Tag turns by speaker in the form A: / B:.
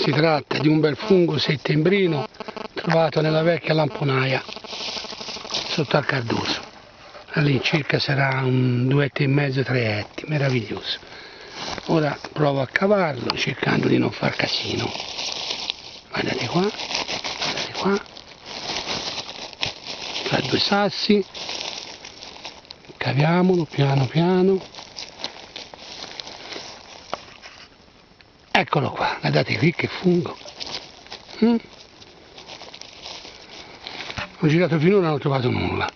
A: Si tratta di un bel fungo settembrino trovato nella vecchia lamponaia sotto al Cardoso. All'incirca sarà un 2,5-3 etti, meraviglioso. Ora provo a cavarlo cercando di non far casino. Guardate qua, tra due sassi, caviamolo piano piano. Eccolo qua, guardate qui che fungo. Ho girato finora e non ho trovato nulla.